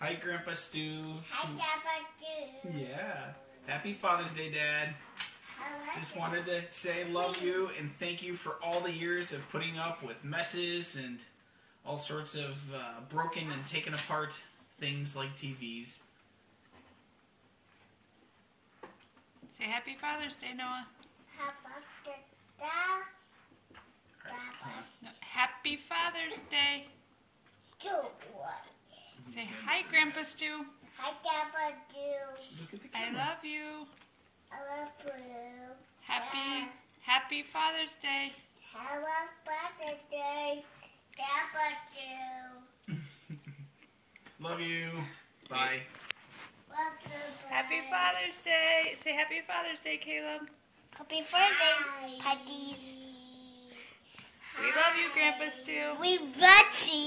Hi, Grandpa Stu. Hi, Grandpa Stu. Yeah. Happy Father's Day, Dad. Just wanted to say love you and thank you for all the years of putting up with messes and all sorts of broken and taken apart things like TVs. Say Happy Father's Day, Noah. No, Happy Father's Day. Say hi, Grandpa Stu. Hi, Grandpa Stu. Look at the I camera. love you. I love you. Happy Father's Day. Have a birthday, Grandpa Stu. Love you. Bye. Happy Father's Day. Say Happy Father's Day, Caleb. Happy birthday, Patties. We love you, Grandpa Stu. We love you.